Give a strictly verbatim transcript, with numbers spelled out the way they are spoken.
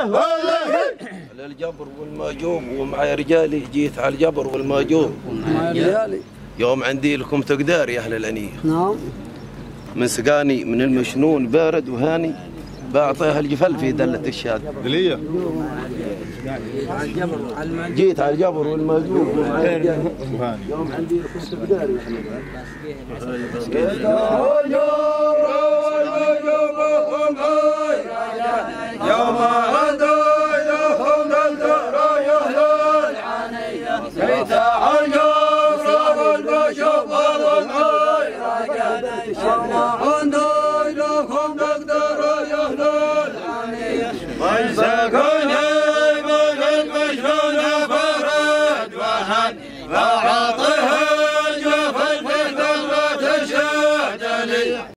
على الجبر والماجوم ومعي رجالي جيت على الجبر والماجوم رجالي يوم عندي لكم تقدار يا أهل الأنية. نعم. من سقاني من المشنون بارد وهاني بعطيها الجفل في دلة الشاد. دلية جيت على الجبر والماجوم ومعي رجالي يوم عندي لكم تقدار يا أهل الأنية.